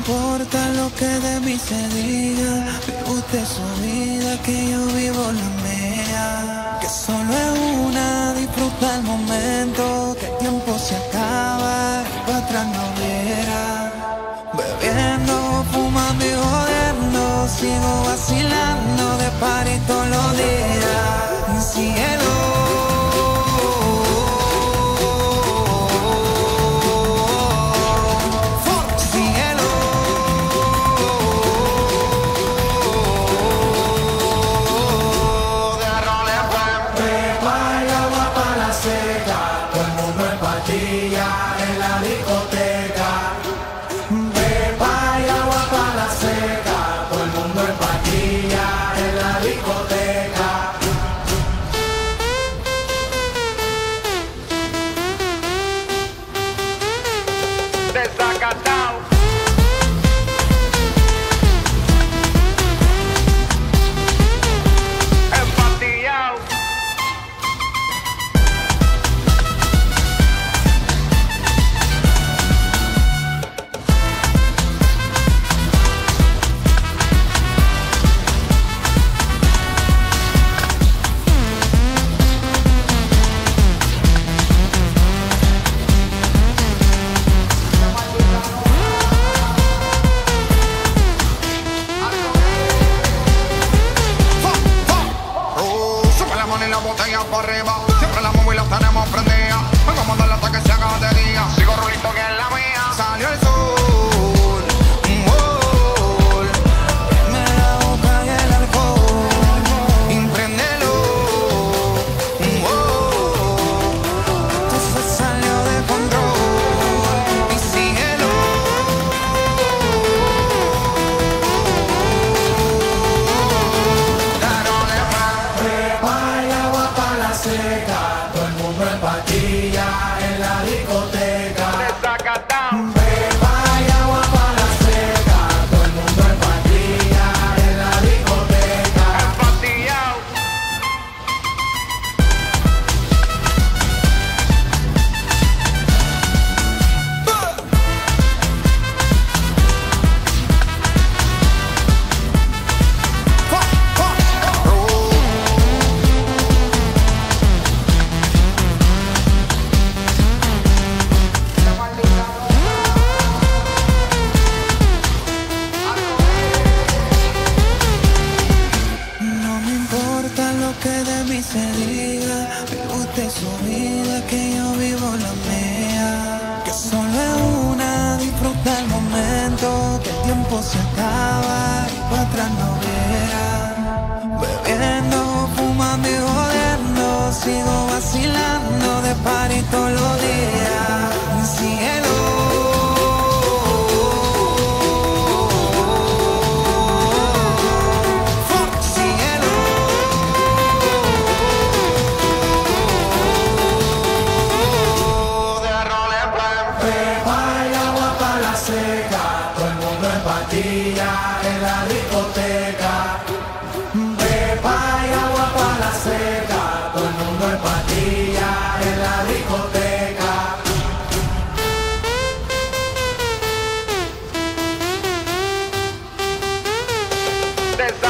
importa lo que de mí se diga, vive usted su vida, que yo vivo la mía. Que solo es una, disfruta el momento, que el tiempo se acaba y para atrás no viera. Bebiendo, fumando y jodiendo, sigo vacilando de party todos los días. Cielo. En la discoteca, beba y agua para la seca, todo el mundo en patilla en la discoteca. Desacatado. Empatillado. La botella por arriba, siempre la móvil las tenemos prendidas. Vengo a mandarle hasta que se haga de día. Sigo rulito que es la mía. Salió el sol, Me la boca y el alcohol, impréndelo. esto se salió de control y síguelo. Seca, todo el mundo en patilla en la discoteca. Desacatado. Beba y agua para la seca, todo el mundo en patilla en la discoteca. Empatillado. No me importa lo que de mí se diga, vive usted su vida, que yo vivo la mía. Que solo es una, disfruta el momento, que el tiempo se acaba y para atrás no viera. Bebiendo, fumando y jodiendo, sigo vacilando de party todos los días. Cielo. En la discoteca, beba y agua para la seca, todo el mundo en patilla en la discoteca. Desacatado.